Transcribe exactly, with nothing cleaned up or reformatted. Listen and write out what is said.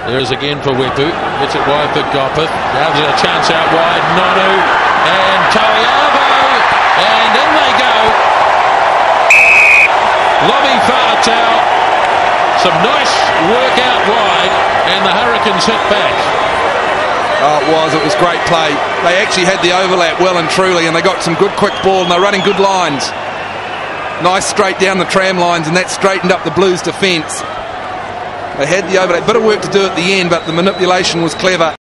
There is again for Wepu. Gets it wide for Gopeth. Now there's a chance out wide. Nonu and Toiavo. And in they go. Lome Fa'atau. Some nice work out wide. And the Hurricanes hit back. Oh, it was. It was great play. They actually had the overlap well and truly, and they got some good quick ball, and they're running good lines. Nice straight down the tram lines, and that straightened up the Blues defence. They had the overlap. Bit of work to do at the end, but the manipulation was clever.